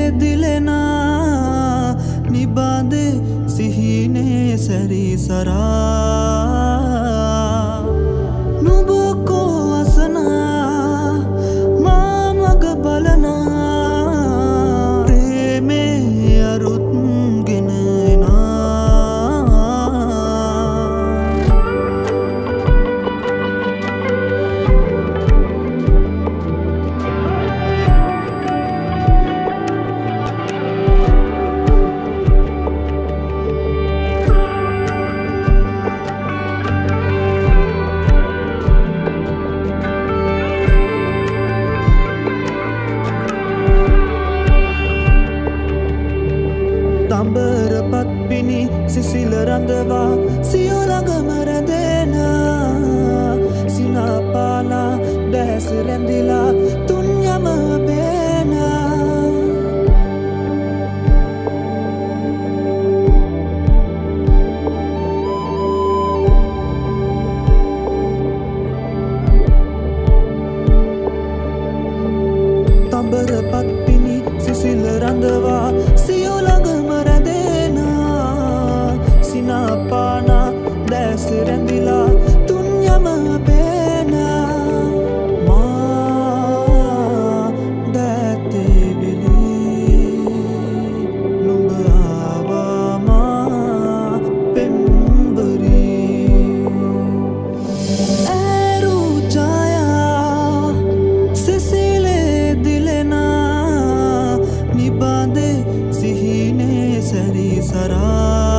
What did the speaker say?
दिलेना निबादे सिहीने सरी सरा नुबको असना मामग बलना प्रेमे अरुत गिनना තඹර පත්පිනි සිසිල රඳවා සියලඟම රැඳෙනා සිනාපාලා දැස රැඳිලා තුන්යම බේනා තඹර පත්පිනි සිසිල රඳවා සියලඟම पाना දැස රැඳිලා තුන්යම බේනා මා දැතේ විලි නුඹ ආවා මා පෙම්බරි ඇරු ඡායා සිසිලේ දිලෙනා නිබඳේ සිහිනේ සැරි සරා